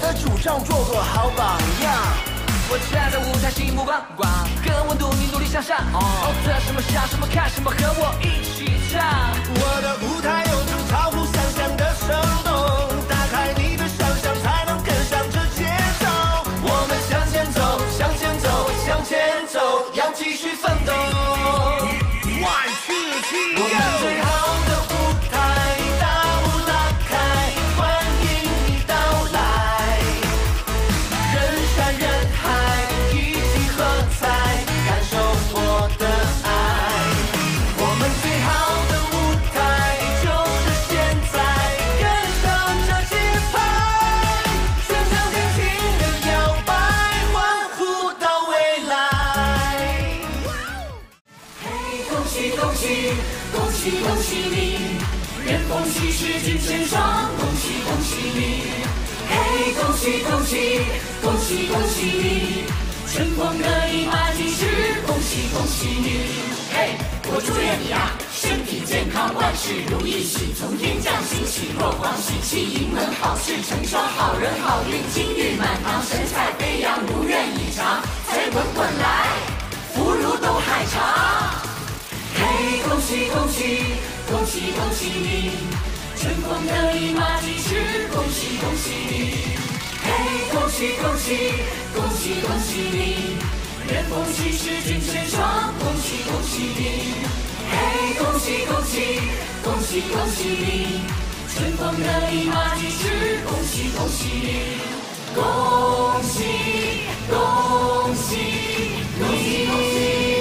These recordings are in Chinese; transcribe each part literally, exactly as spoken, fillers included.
的主张，做个好榜样。我站在舞台，心目光光，跟温度，你努力向上。哦，测什么想什么看什么，和我一起唱。我的舞台有种超乎想象的生动，打开你的想象，才能跟上这节奏。我们向前走，向前走，向前走，要继续奋斗。One two three， 我们最好的舞台，大幕拉开，欢迎你到来。人山人海，一起喝彩，感受我的爱。我们最好的舞台就是现在，跟上这节拍，全场尽情的摇摆，欢呼到未来。嘿，恭喜恭喜，恭喜恭喜你，人逢喜事精神爽，恭喜恭喜你。嘿，恭喜恭喜，恭喜恭喜你，春风得意马蹄时，恭喜恭喜你。嘿，我祝愿你啊，身体健康，万事如意，喜从天降，欣喜若狂，喜气盈门，好事成双，好人好运，金玉满堂，神采飞扬，如愿以偿，财滚滚来，福如东海长。嘿，恭喜恭喜，恭喜恭喜你，春风得意马蹄时，恭喜恭喜你。嘿，恭喜恭喜，恭喜恭喜你，人逢喜事精神爽，恭喜恭喜你。嘿，恭喜恭喜，恭喜恭喜你，春风得意马蹄时，恭喜恭喜你，恭喜恭喜你。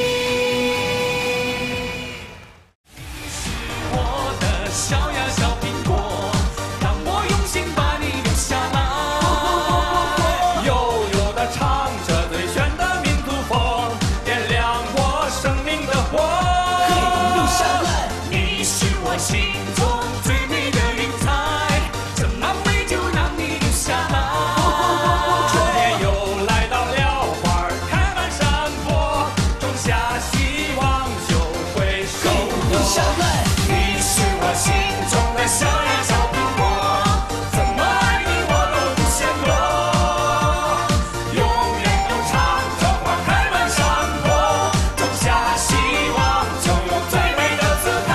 小呀小苹果，让我用心把你留下来。悠悠地唱着最炫的民族风，点亮我生命的火。留下来，你是我心中最美的云彩，这么美就让你留下来。春天又来到了，花儿开满山坡，种下希望就会收获。留下来。心中的小呀小苹果，怎么爱你我都不嫌多。永远都唱着花开满山坡，种下希望就有最美的姿态。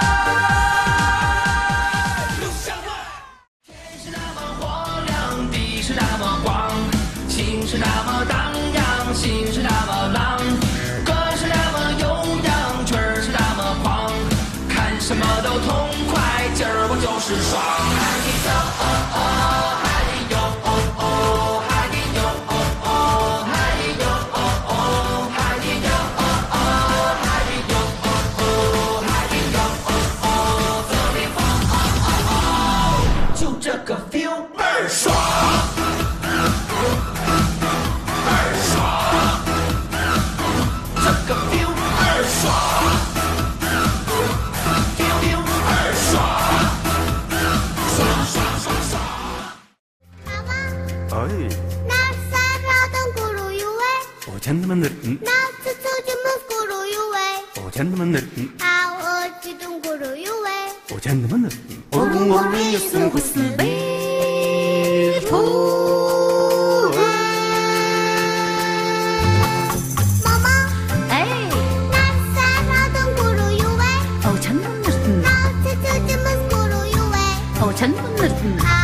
留下来。天是那么火亮，地是那么广，情是那么荡漾，心是那么浪，歌是那么悠扬，曲儿是那么狂，看什么都痛。今儿我就是爽，嗨哟哦哦，嗨哟哦哦，嗨哟哦哦，嗨哟哦哦，嗨哟哦哦，嗨哟哦哦，嗨哟哦哦，特别棒哦哦哦，就这个 feel 倍儿爽，倍儿爽，这个 feel 倍儿爽。 Oi. Nasaratan kurujuwe. O kendimin Nasıtıcımız kurujuwe. O kendimin Ağırcıdın kurujuwe. O kendimin Onun orayısın kusın bir tuğe. Mama. Hey. Nasaratan kurujuwe. O kendimin Nasıtıcımız kurujuwe. O kendimin